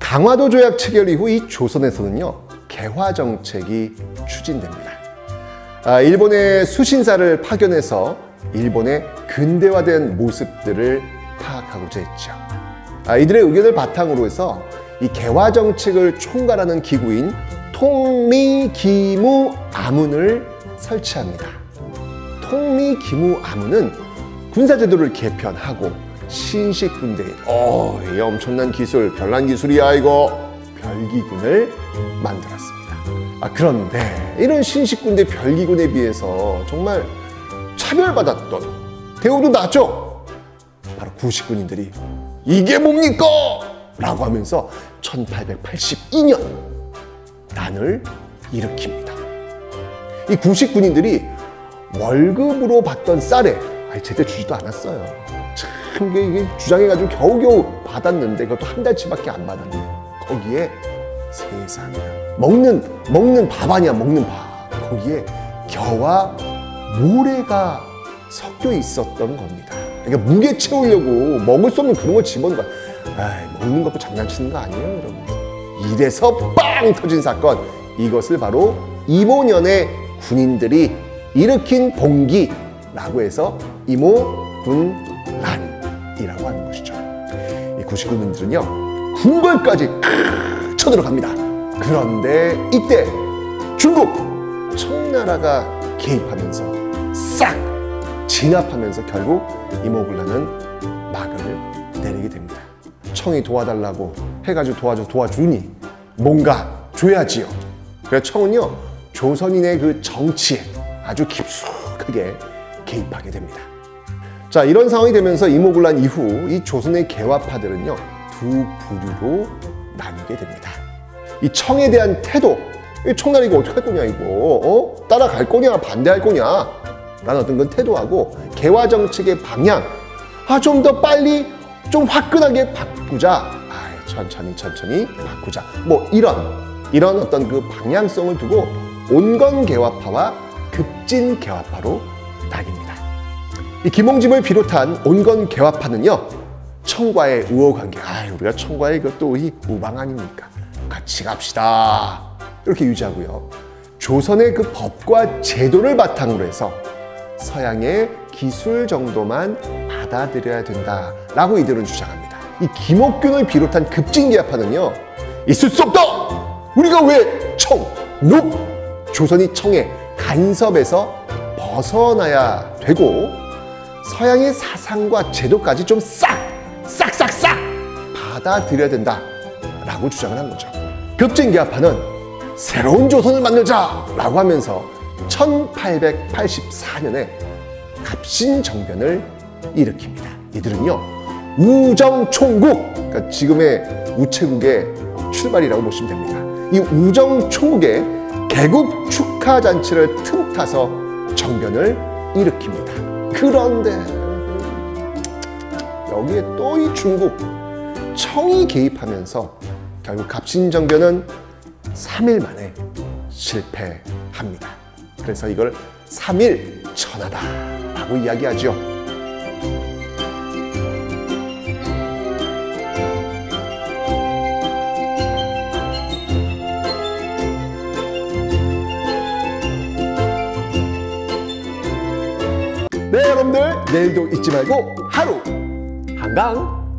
강화도 조약 체결 이후 이 조선에서는요, 개화 정책이 추진됩니다. 일본의 수신사를 파견해서 일본의 근대화된 모습들을 파악하고자 했죠. 이들의 의견을 바탕으로 해서 이 개화 정책을 총괄하는 기구인 통미기무아문을 설치합니다. 통미기무아문은 군사제도를 개편하고 신식군대인 이 엄청난 기술, 별난 기술이야 이거, 별기군을 만들었습니다. 그런데 이런 신식군대 별기군에 비해서 정말 차별받았던, 대우도 낮죠. 바로 구식군인들이 이게 뭡니까? 라고 하면서 1882년 난을 일으킵니다. 이 구식군인들이 월급으로 받던 쌀에 제때 주지도 않았어요. 참 이게 주장해가지고 겨우겨우 받았는데 그것도 한 달치밖에 안 받았는데 거기에 세상에 먹는 밥 아니야, 먹는 밥. 거기에 겨와 모래가 섞여 있었던 겁니다. 그러니까 무게 채우려고 먹을 수 없는 그런 걸 집어넣은 거야. 먹는 것도 장난치는 거 아니에요, 여러분. 이래서 빵 터진 사건, 이것을 바로 이모년의 군인들이 일으킨 봉기라고 해서 이모군란이라고 하는 것이죠. 이 구식군인들은요, 궁궐까지 쳐들어갑니다. 그런데 이때 중국 청나라가 개입하면서 싹 진압하면서 결국 이모군란은 막을 내리게 됩니다. 청이 도와달라고 해가지고 도와주니 뭔가 줘야지요. 그래서 청은요, 조선인의 그 정치에 아주 깊숙하게 개입하게 됩니다. 자, 이런 상황이 되면서 이모군란 이후 이 조선의 개화파들은요, 두 부류로 나뉘게 됩니다. 이 청에 대한 태도, 이 청나라 이거 어떡할 거냐 이거, 따라갈 거냐 반대할 거냐 라는 어떤 건 태도하고, 개화 정책의 방향, 좀 더 빨리 좀 화끈하게 바꾸자, 천천히 바꾸자, 뭐 이런 어떤 그 방향성을 두고 온건 개화파와 급진 개화파로 나뉩니다. 이 김홍집을 비롯한 온건 개화파는요, 청과의 우호관계, 우리가 청과의 이것도 이 우방 아닙니까? 같이 갑시다 이렇게 유지하고요, 조선의 그 법과 제도를 바탕으로 해서 서양의 기술 정도만 받아들여야 된다라고 이들은 주장합니다. 이 김옥균을 비롯한 급진개화파는요, 있을 수 없다! 우리가 왜 조선이 청의 간섭에서 벗어나야 되고 서양의 사상과 제도까지 좀 싹싹싹 받아들여야 된다라고 주장을 한 거죠. 급진개화파는 새로운 조선을 만들자라고 하면서 1884년에 갑신정변을 일으킵니다. 이들은요, 우정총국, 그러니까 지금의 우체국의 출발이라고 보시면 됩니다. 이 우정총국의 개국 축하 잔치를 틈타서 정변을 일으킵니다. 그런데 여기에 또 이 중국 청이 개입하면서 결국 갑신정변은 3일 만에 실패합니다. 그래서 이걸 3일 천하다라고 이야기하죠. 네, 여러분들, 내일도 잊지 말고 하루 한강